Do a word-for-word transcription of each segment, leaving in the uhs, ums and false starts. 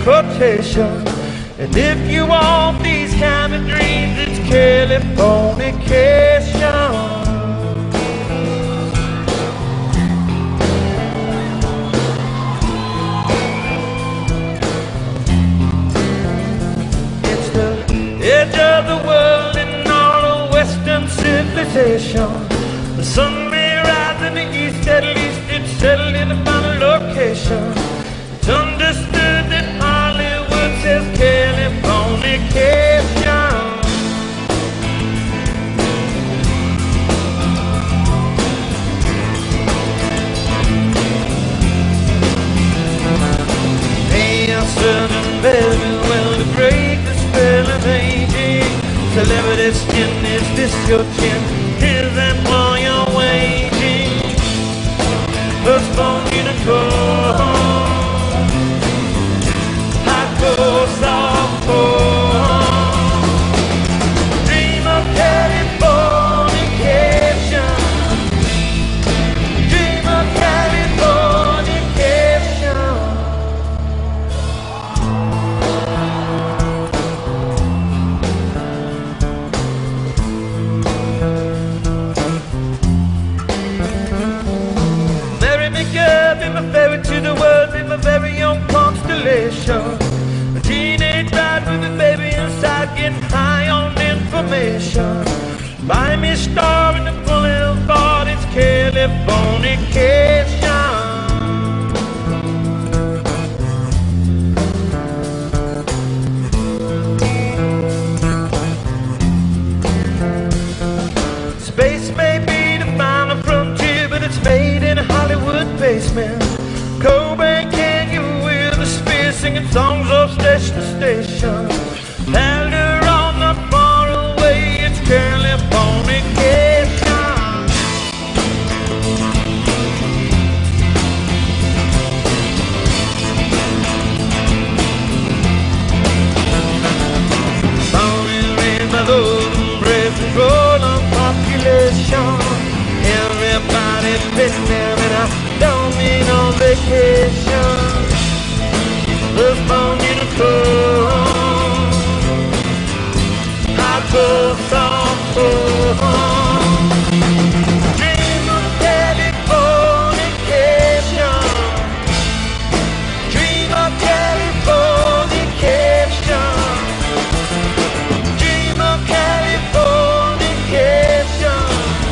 quotation. And if you want these kind of dreams, it's Californication. Edge of the world in all of Western civilization. The sun may rise in the east, at least it's settled in a final location. It's understood that Hollywood says Californication. Hey, a southern baby, well, to break the spell of aging, celebrity skin, is this your chin? Is that why you're waiting? Postpone unicorn, hardcore, softcore. Dream of Californication. Dream of Californication. Be my ferry to the world, be my very own constellation. A teenage bride with a baby inside, getting high on information. Buy me a star in the boulevard, it's Californication. Space may be the final frontier, but it's made in a Hollywood basement. Cobain can't get away with the spear, singing songs off station to station. Calderon not far away, it's Californication. Born and raised by those who brave control of population. Everybody's been there, and I don't mean on vacation. Earthbound unicorn, hardcore, softcore. Dream of Californication. Dream of Californication. Dream of Californication.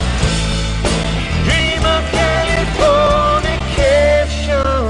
Dream of Californication.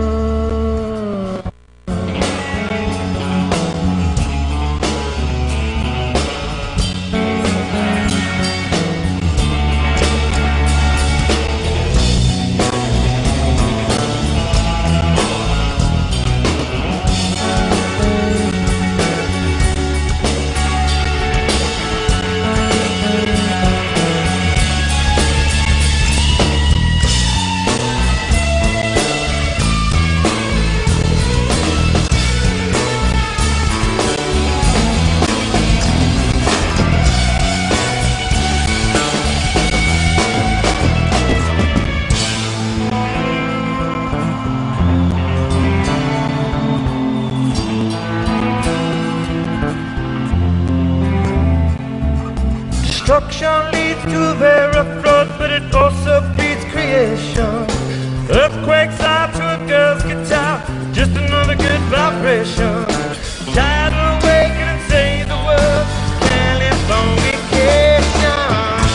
Destruction leads to a very flood, but it also breeds creation. Earthquakes are to a girl's guitar, just another good vibration. Tide will awaken and save the world, Californication.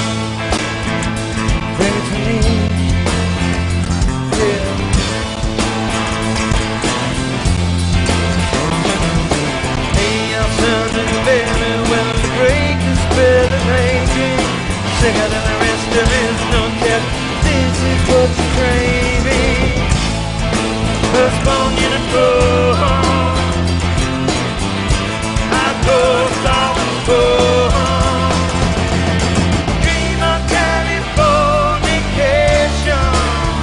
Bring it to me, yeah. Hey, I'm sounding very well to break the spell of aging. Sicker than the rest, there is no cap. This is what you're craving. Firstborn unicorn, I go softcore. Dream of Californication.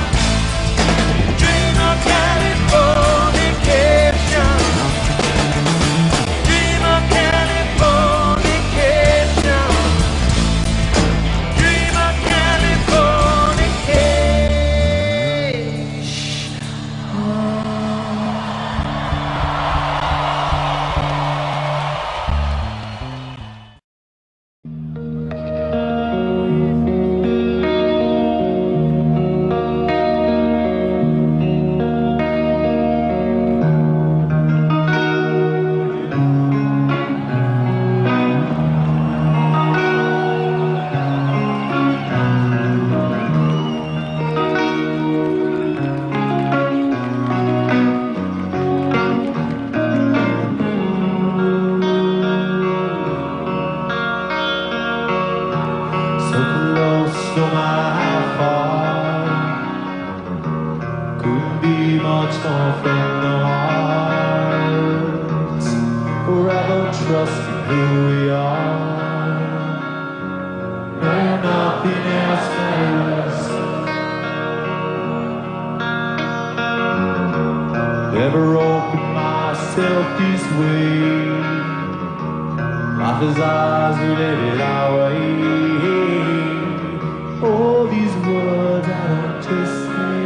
Dream of Californication. Dream of Californication. Dream of Californication. couldn't be much more from the heart. Forever trusting who we are. No, nothing else matters. Never opened myself this way. Life is ours, we live it our way. All these words I don't just say.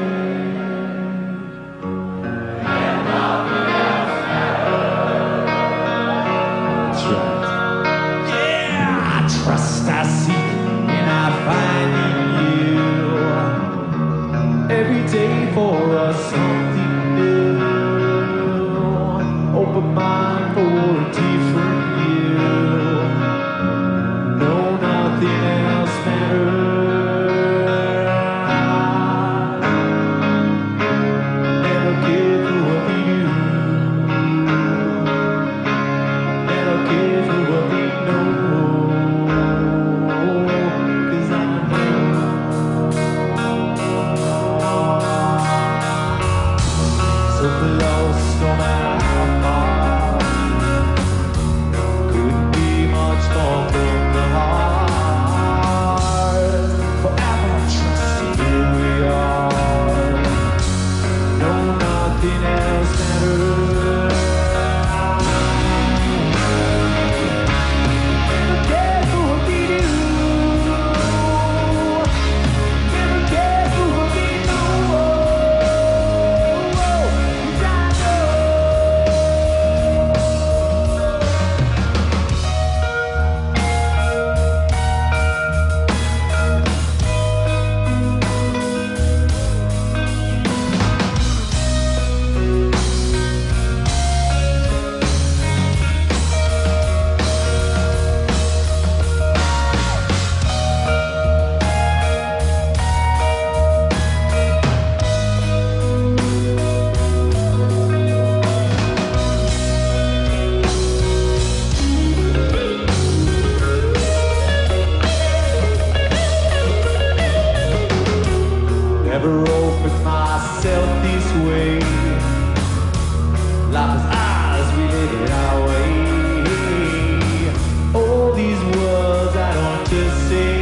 And nothing else matters. That's right. Yeah, I trust I seek and I find in you. Every day for us something new. Open mind for a different view. No, nothing else matters. Never care for what we do. Never care for what we know. 'Cause I know so close, no matter how far. Couldn't be much more from the heart. Forever trusting who we are. No, nothing else matters. Never care for what we do. Never care for what we know. 'Cause I know. Never opened myself this way. Life is ours, we live it our way. All these words I don't just say.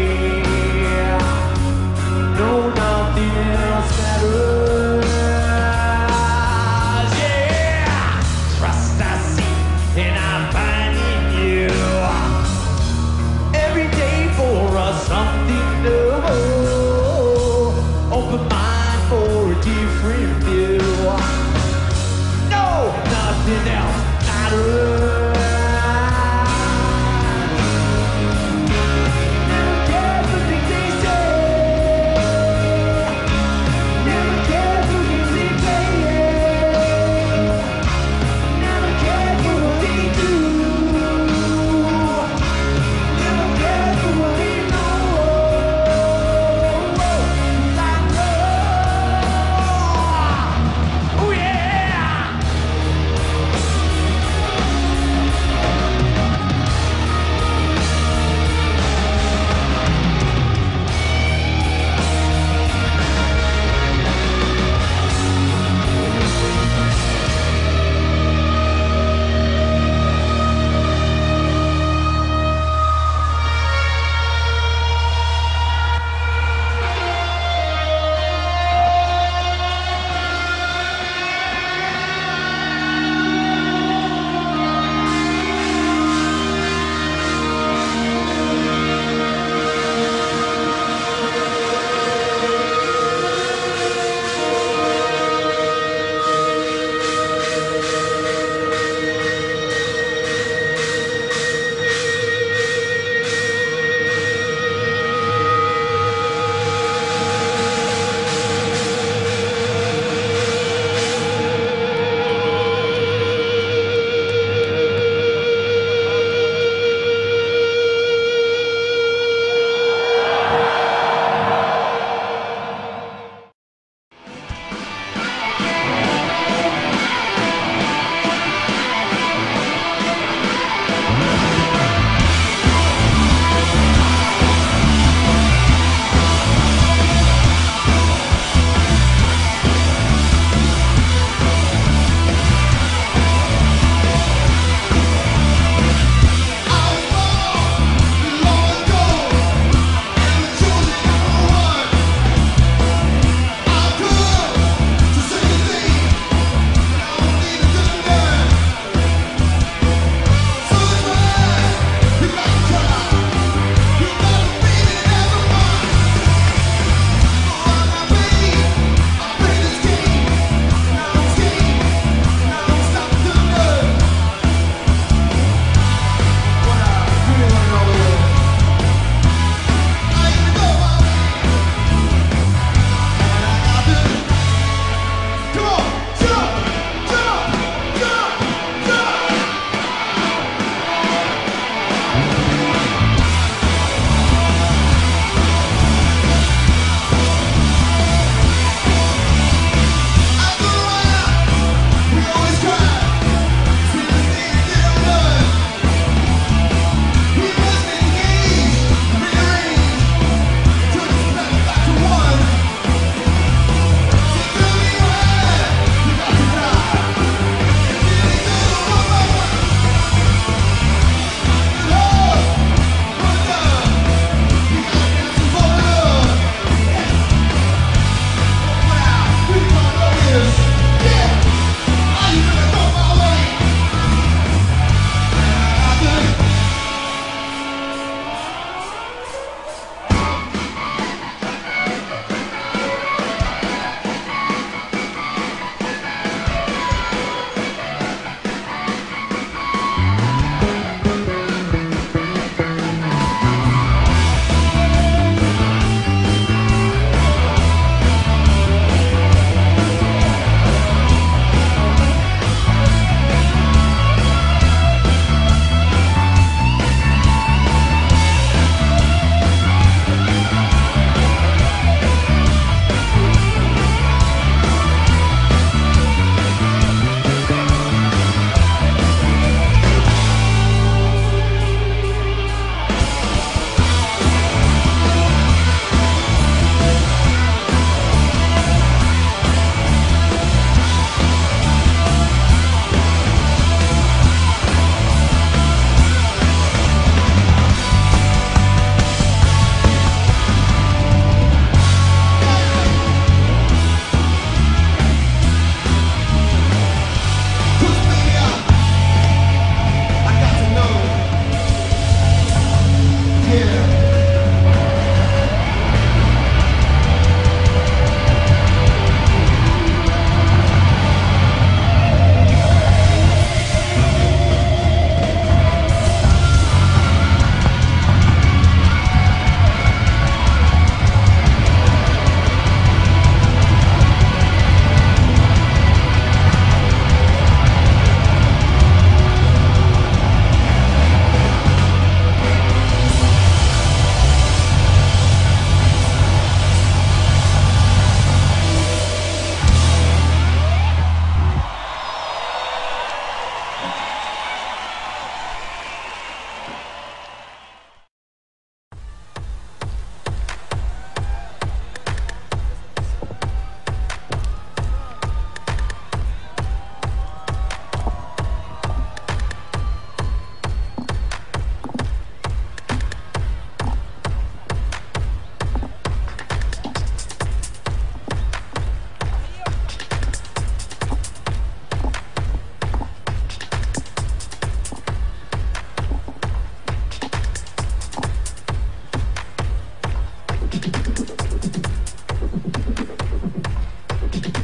No, nothing else matters. Yeah, trust I see and I find in you. Every day for us something new. Open mind for a different view. No, nothing else matters. Never care for things they say. Never care for things they play. Never care for what they do. Never care for what we know. Oh yeah!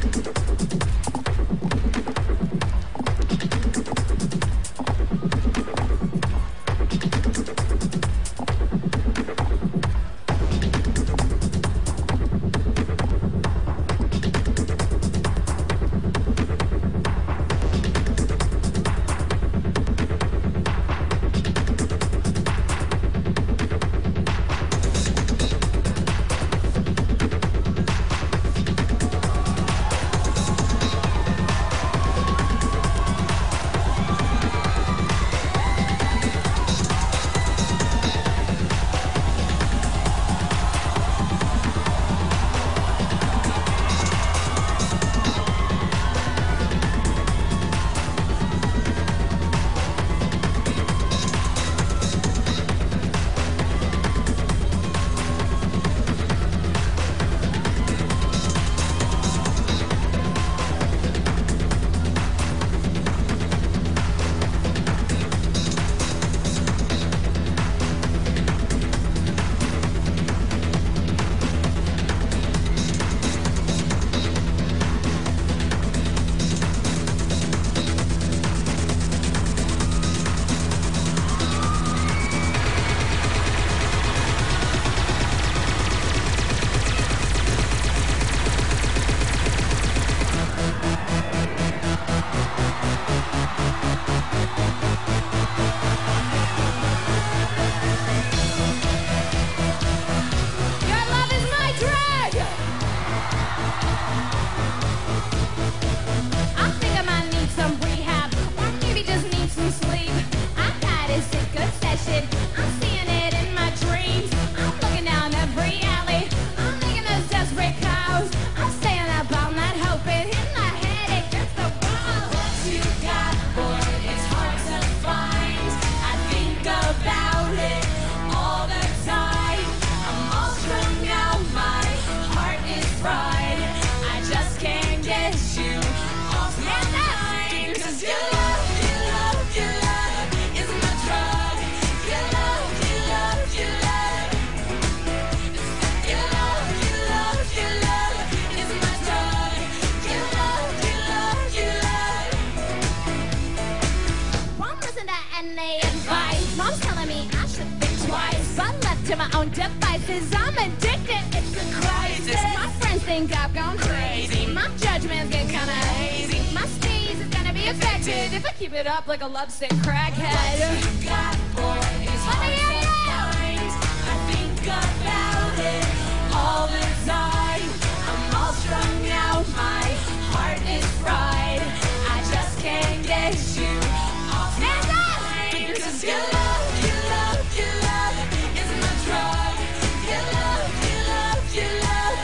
to my own devices. I'm addicted, it's a crisis. My friends think I've gone crazy. My judgment's getting kinda hazy. My steez is gonna be affected if I keep it up like a lovesick crackhead. What you got, boy, is hard to find. I think about it all the time. I'm all strung out, my heart is fried. I just can't get you off my mind. 'Cause your love, your love, your love is my drug. Your love, your love, your love.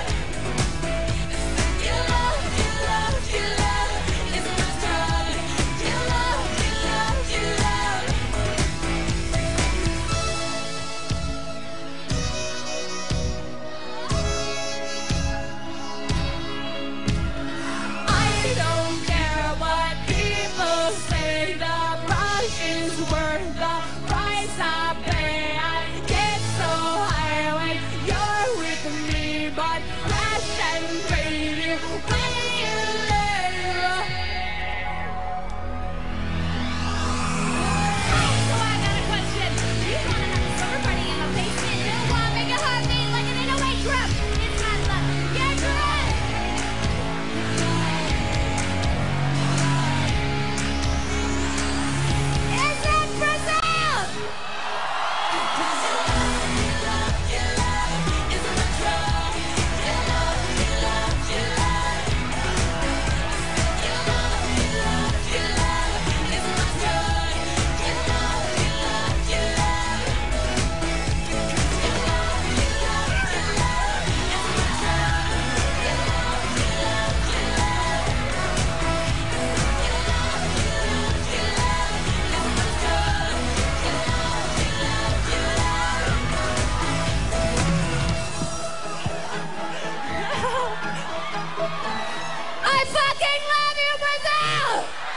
Your love, your love, your love is my drug. Your love, your love, your love. I don't care what people say. The rush is worth the price I pay. I get so high when you're with me, but crash and fade when you leave. So I got a question. You wanna have a summer party in my basement? You wanna make your heart beat like an eight oh eight drum? It's my love, yeah, good. Is it Brazil? 'Cause your love, your love, your love is my drug. Your love, your love, your love. Your love, your love, your love is my drug. Your love, your love, your love. Your love, your love, your love is my drug. Your love, your love, your love. Your love, your love, your love is my drug. Your love, your love, your love. I fucking love you, Brazil!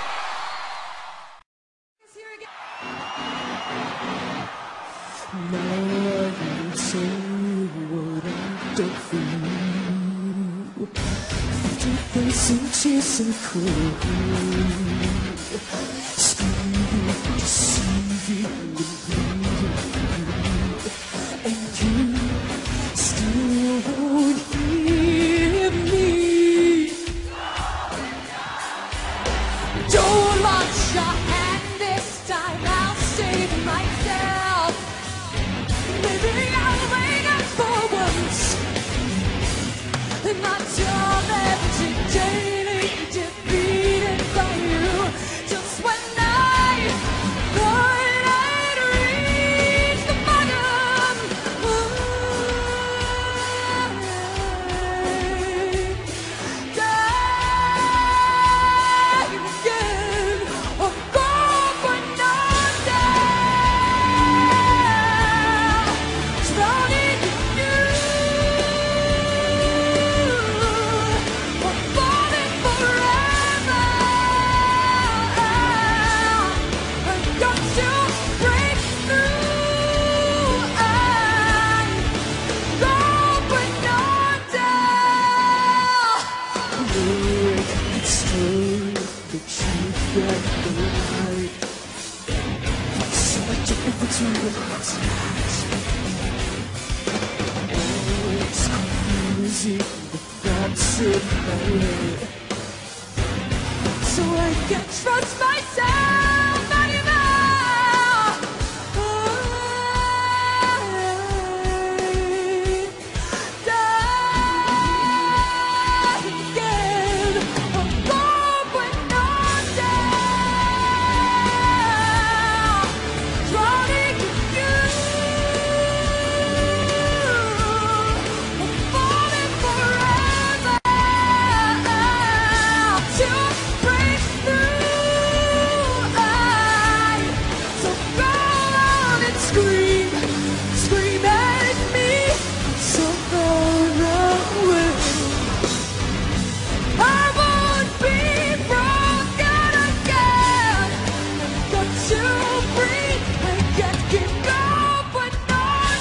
Lord, you say what I've done for you. Deep inside Since so cold, scheming, deceiving, and you still won't hear me. Don't launch your hand this time, I'll save myself. Maybe I'll wake up for once, and my job every day defeated by you. Just when I thought I'd reached the bottom, I died again. I'm gone but not down, drowning in you. I'm falling forever. I've got to break through. I'm gone but not down. It's true that you've got the right. So much of it to what's not. Oh, it's confusing, the thoughts in my head. So I can't trust myself anymore. I died again. I'm gone but not down, drowning in you. I'm falling forever. To break through, I so go on and scream, scream at me, so far away. I won't be broken again. I've got to breathe. I can't keep going, but not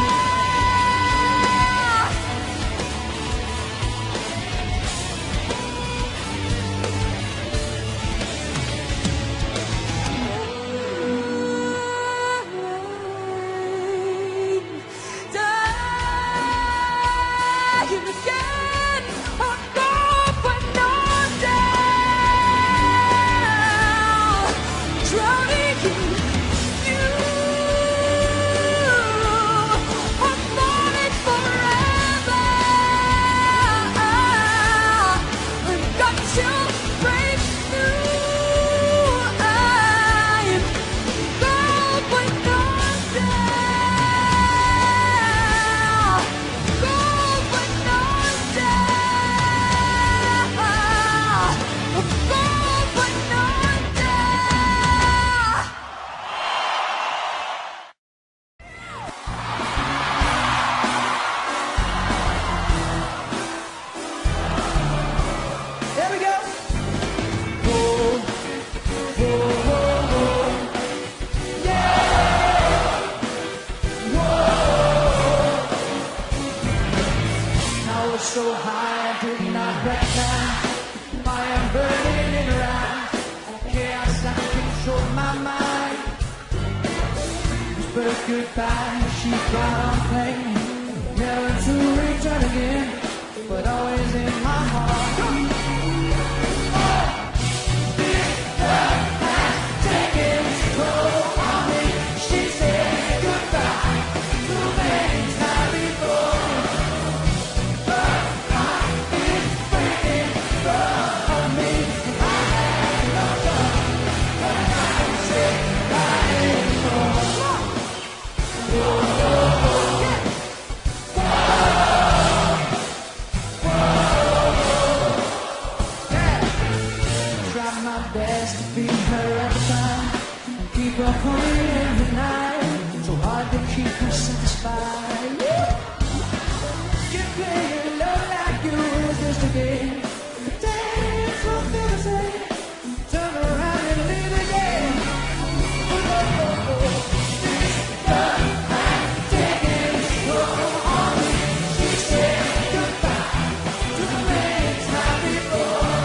down. Dying again, I'm gone but not down, drowning in you. I'm falling forever. I've got to break through. I'm gone but not down, gone but not down. I'm gone but not down. There we go. I was so high, I did not recognize I am burning in her eyes. Chaos that control my mind. But goodbye, she brought on playing, never to return again, but always in my heart. Taking its toll on me, she said goodbye to things not before. Try my best to be her every time and keep her hungry every night. So hard to keep her satisfied. Keep playing love like it was just a game. Dance for feelings sake. Turn around and leave again. Oh, oh, oh, oh. This love has taken its toll on me. She said goodbye to the things not before.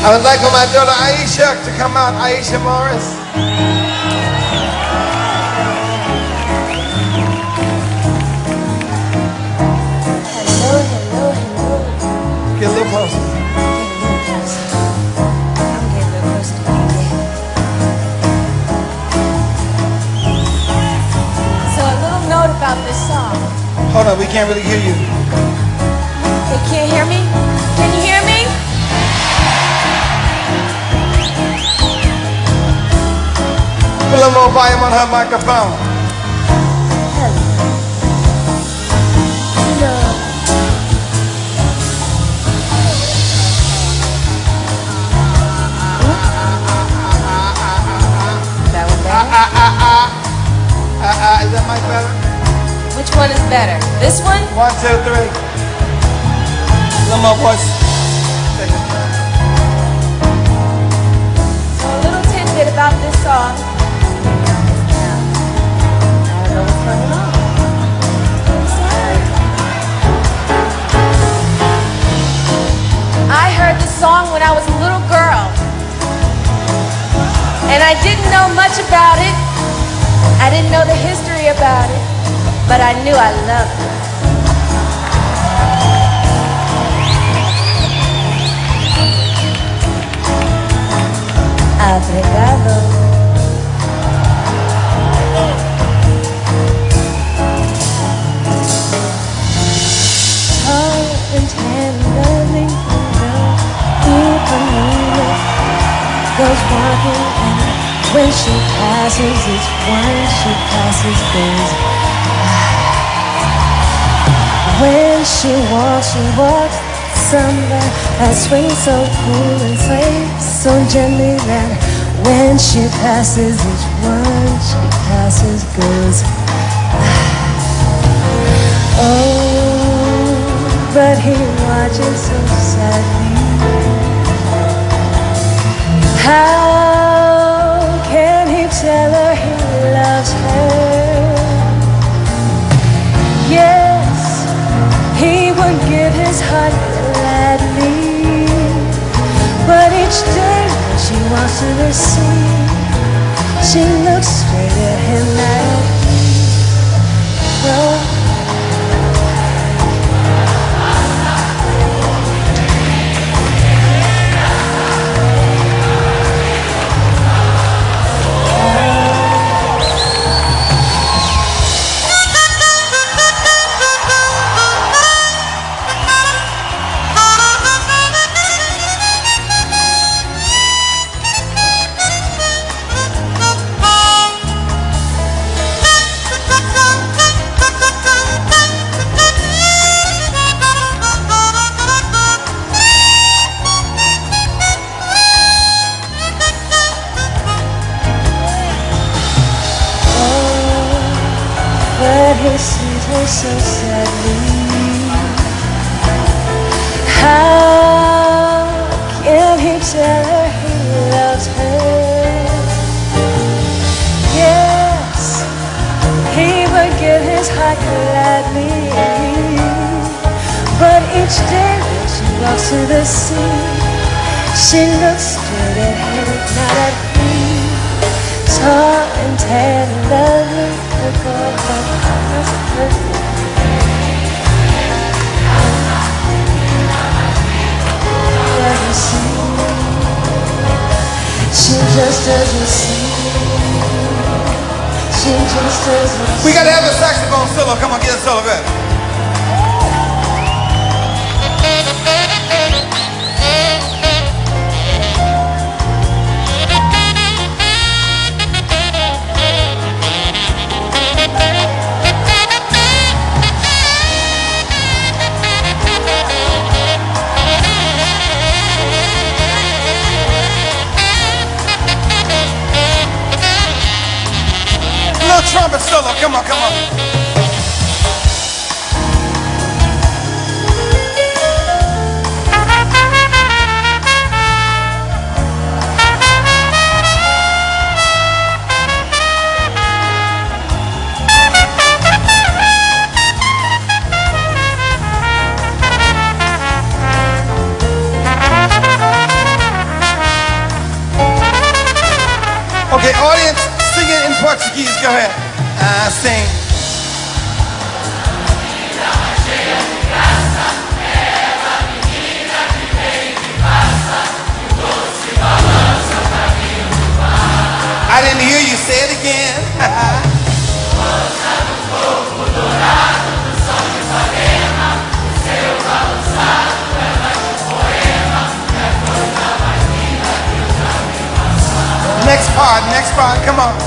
I would like for my daughter Aisha to come out, Aisha Morris. Hello, hello, hello. Get a little closer. I'm getting a little closer to you. So a little note about this song. Hold on, we can't really hear you. They can't hear me? Can you hear me? Put a little more volume on her microphone. That one Ah, better? ah, ah, ah. Ah, ah, is that mic better? Which one is better? This one? One, two, three. A little more voice. Take it. So a little tidbit about this song. I don't know what's going on. I'm sorry. I heard this song when I was a little girl. And I didn't know much about it. I didn't know the history about it. But I knew I loved it. Apregado. Tall and tenderly, Ipanema goes walking, and when she passes, it's one she passes goes. When she walks, she walks samba that swings so cool and sways so gently that when she passes, each one she passes goes. Oh, but he watches so sadly. How can he tell her he loves her? Yes, he would give his heart gladly, but each day when she walks to the sea, she looks straight at him like, oh. He sees her so sadly. How can he tell her he loves her? Yes, he would give his heart gladly, but each day when she walks to the sea, she looks straight at him, not at me. Tall and tan and lovely, a girl from doesn't see. She just doesn't see. She just doesn't see. We gotta have a saxophone solo. Come on, get a solo back. Trumpet solo, come on, come on. Okay, audience, sing it in Portuguese. Go ahead. Uh, sing. I didn't hear you. Say it again. Next part, next part, come on.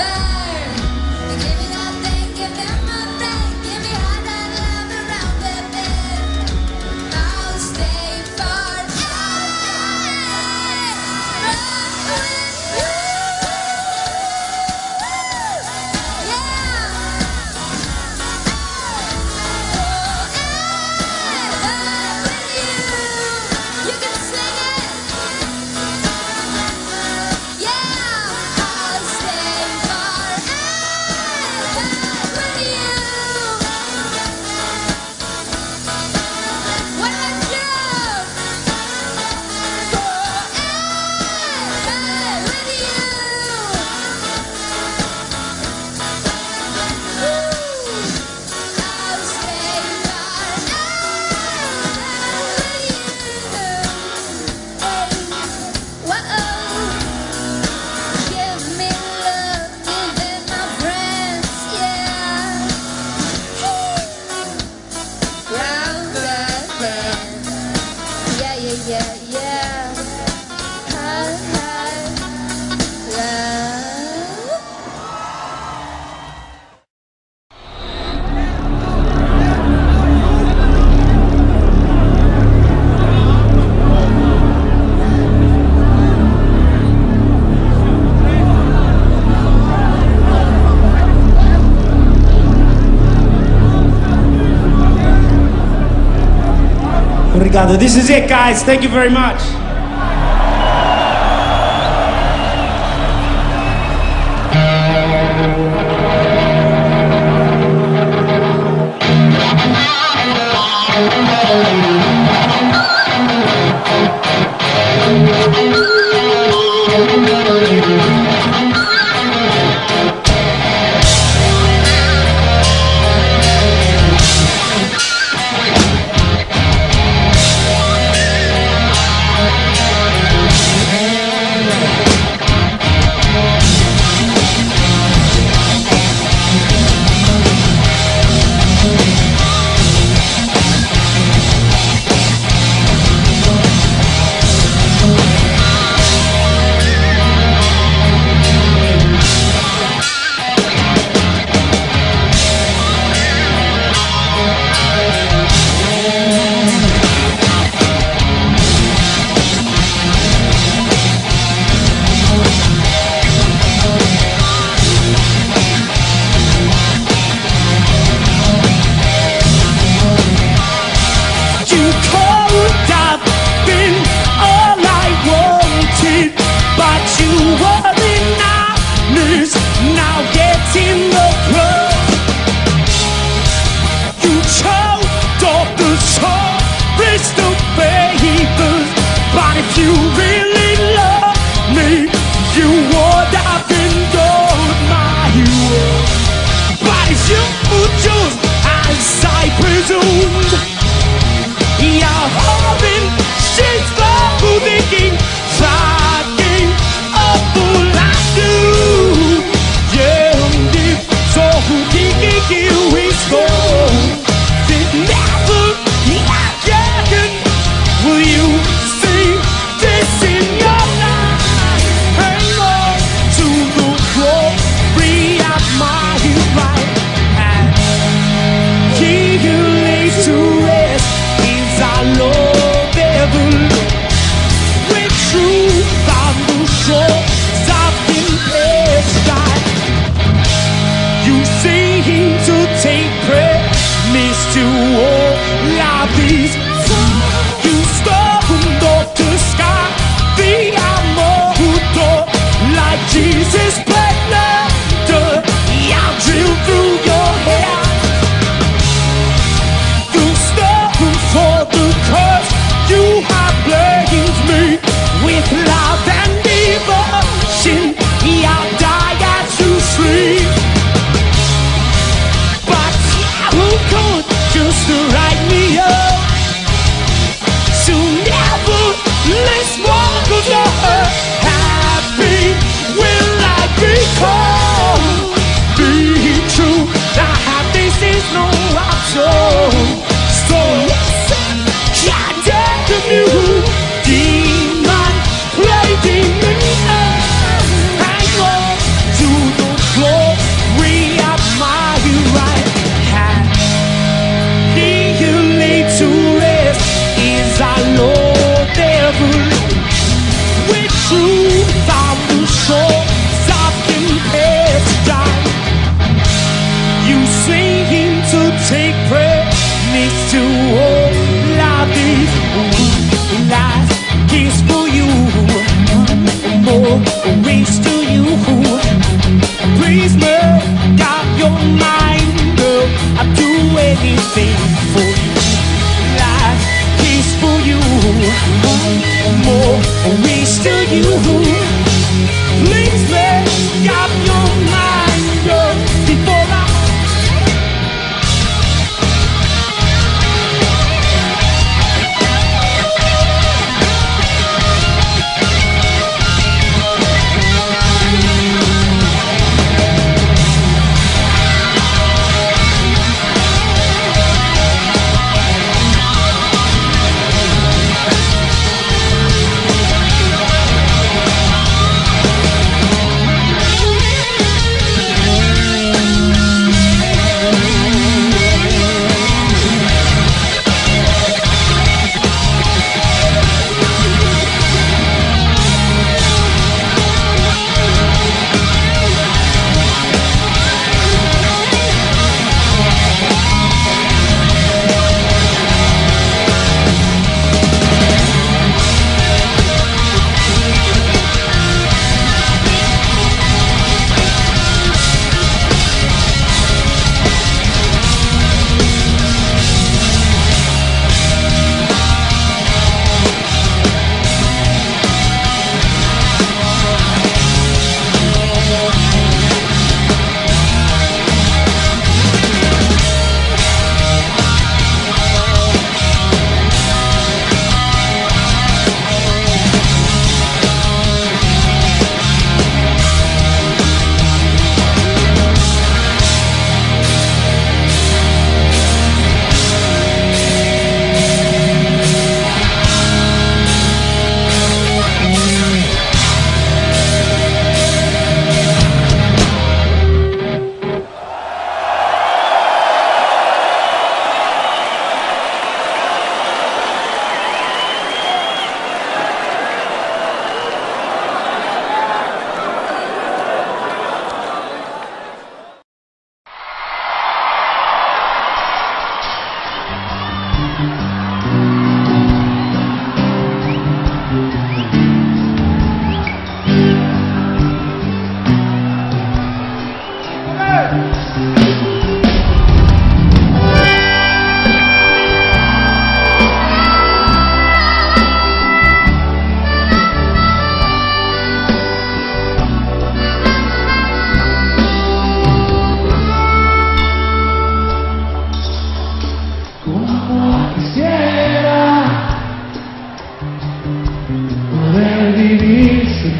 Give me that thing, give me my friend, give me hot and love around the Obrigado. This is it, guys. Thank you very much.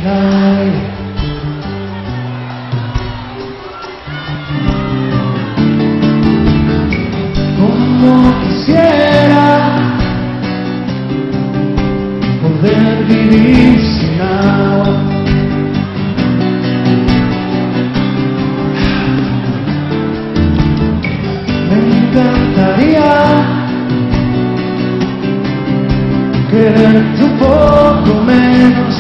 night. Como quisiera poder vivir sin agua. Me encantaría quererte un poco menos.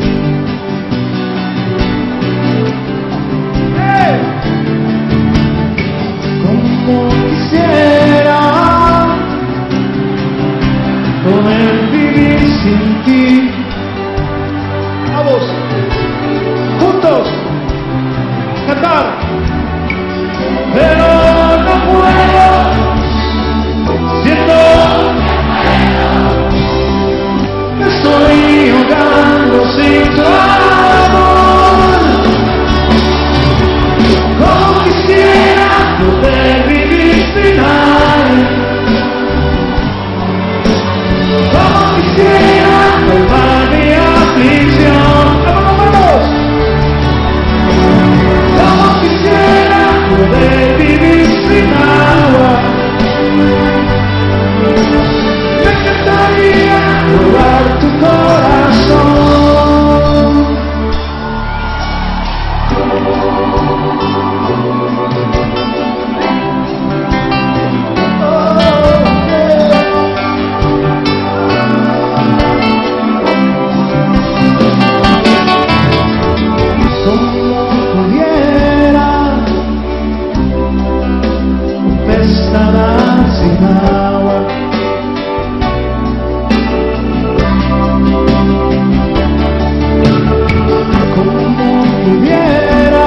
¡Hey! Como quisiera poder vivir sin ti. Vamos, juntos, cantar. Pero no puedo, siento me estoy ahogando sin tu amor. Como quisiera poder vivir sin nadie. Como quisiera calmar mi aflicción. ¡Vamos, vamos! Como quisiera poder vivir sin agua. Me encantaría robar tu corazón. Como pudiera un pez nadar sin agua. Como pudiera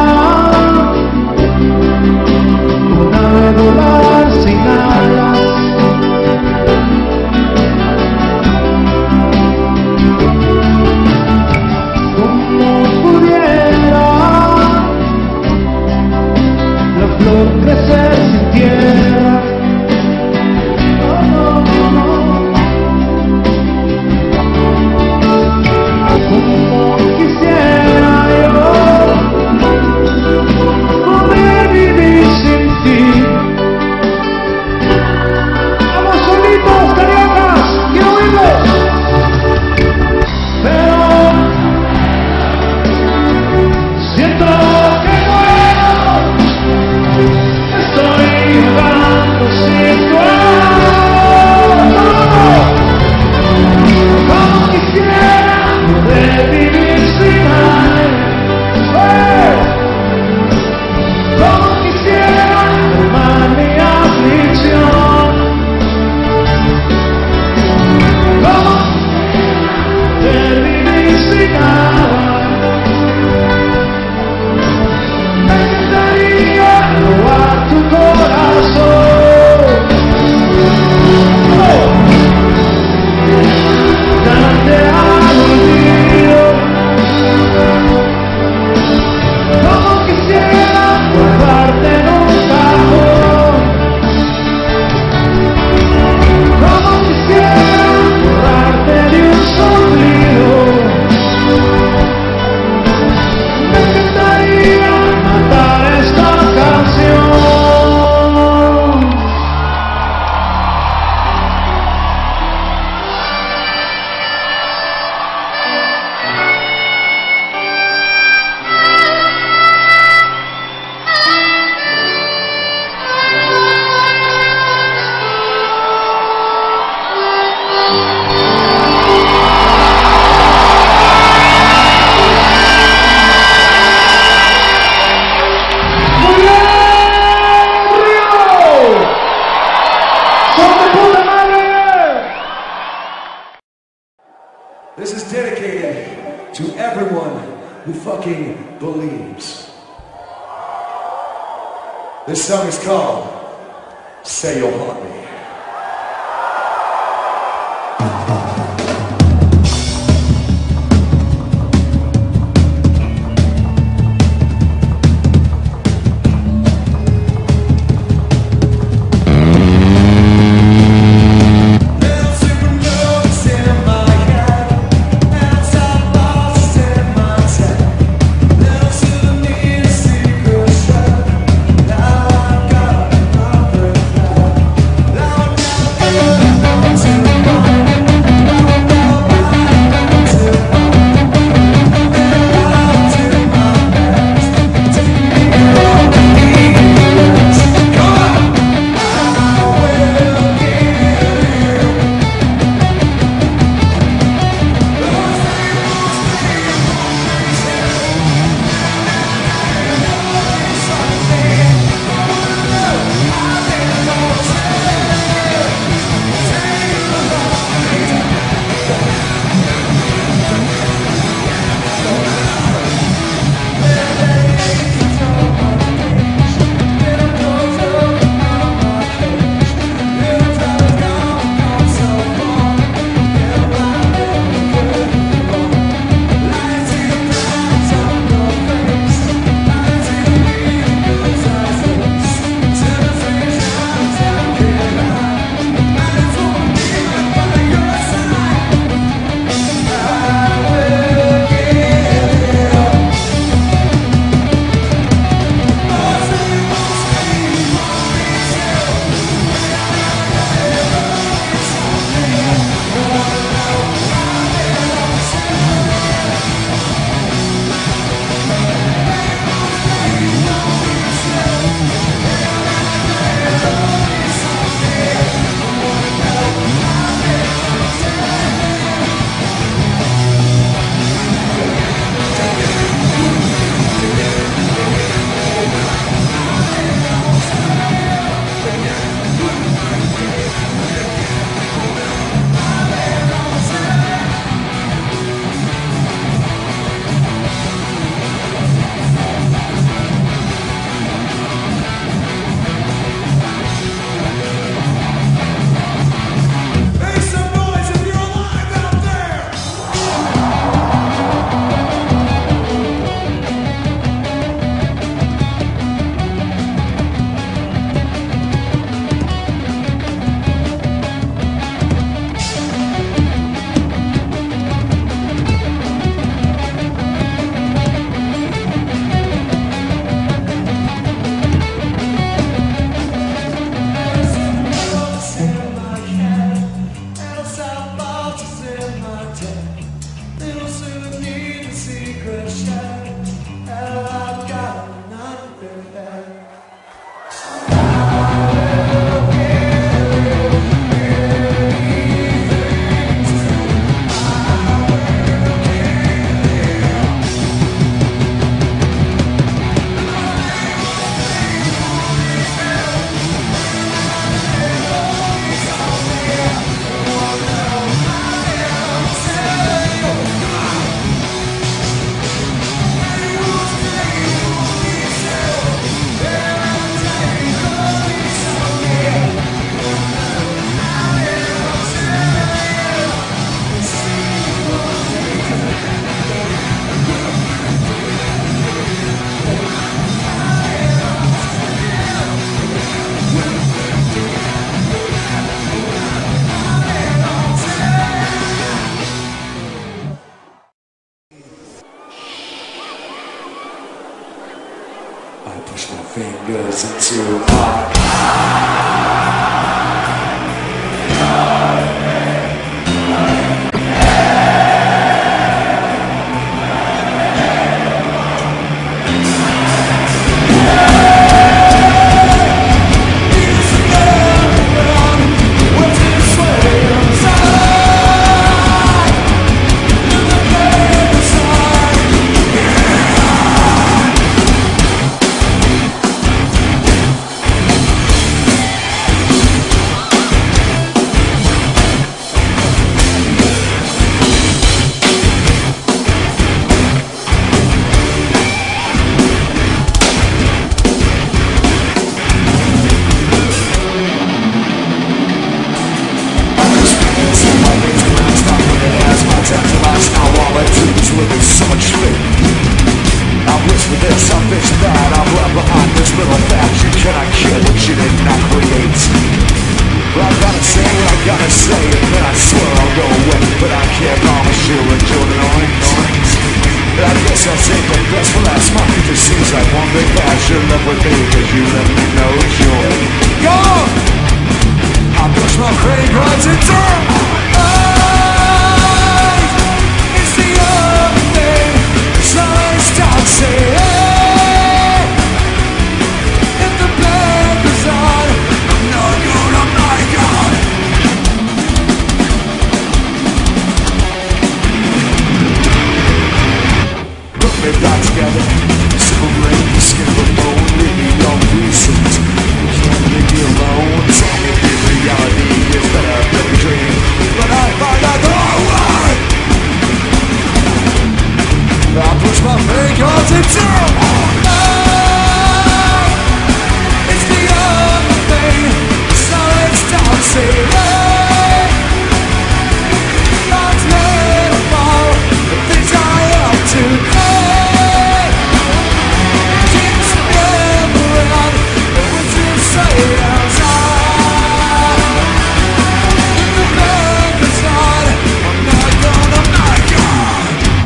un ave volar sin alas. Como pudiera la flor crecer sin tierra. Oh, no, no. Como quisiera yo poder vivir sin ti. Vamos solitos, cariocas, quiero oírlos. Pero siento que muero, estoy jugando sin tu amor. Como quisiera poder vivir sin aire. Como quisiera calmar mi aflicción. Como poder vivir sin agua. Me encantaría robar tu corazón. Oh. Darte al olvido. Como quisiera guardarte en un cajón. Como quisiera borrarte de un soplido. Me encantaría matar esta canción. ¡Muy bien, Río! ¡Son de puta madre! This is dedicated to everyone who fucking believes. This song is called Say You'll Haunt Me. Little super notes in my head, and some lost in my living so much faith. I wish for this, I wish that I'm left behind this little fact. You cannot kill what you did not create. Well, I gotta say what I gotta say, and then I swear I'll go away. But I can't promise you a joy night. I guess I'll save the best for last. My future seems like one big passion. Live with me, cause you left me no joy. Go! I push my credit cards into eyes. It's the only thing. So I stop saying, hey, if the band is on, I'm not good, I'm not God. Put me back together, simple brain, skin of a bone, leave me on reasons. You can't leave me alone, tell me the reality is better than a dream. But I find out the wrong way. I push my fingers into night. It's the only thing. So let's stop saying, hey, God's made a fall. The things I up to, hey, keeps never around. But what you say outside, if the bank is on, I'm not gonna, I'm not gone.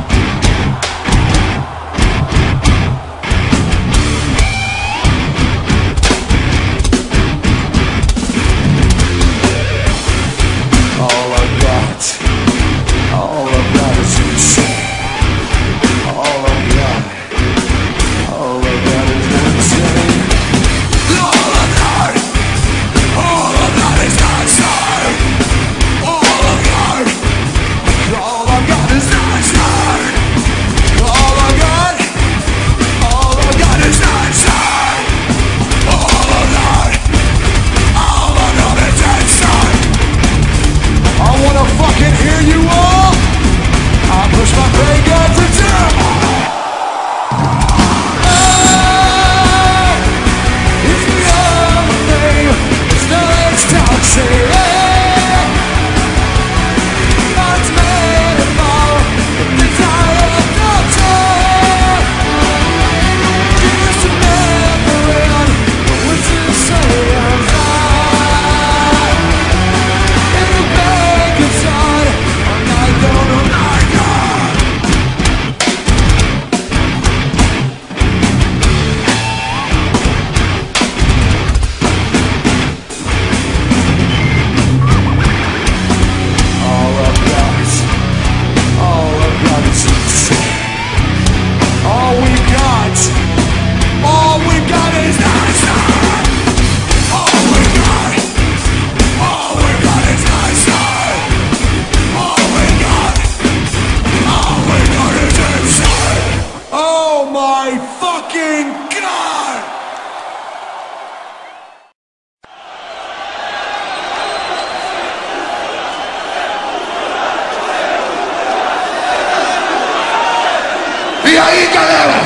All I've got, all I've got is insane. All I've got, all I've got is insane. All I've got, all I've got is insane. All I've got, all I've got is insane. All I've got, all I've got is insane. All I've got, all I've got is insane. I wanna fucking hear you all. I push my fingers into hey, it's the only thing. There's no let's talk, say hey, God's made it all. The things I have not done, used to never end. But what you say outside, if the bank is on, I'm not gonna, I'm not gone. All I've got, all I've got is insane. All we've got, all we've got is insane. All we've got, all we've got is insane. All we got, all we got is insane. Oh my fucking God! Y ahí quedamos.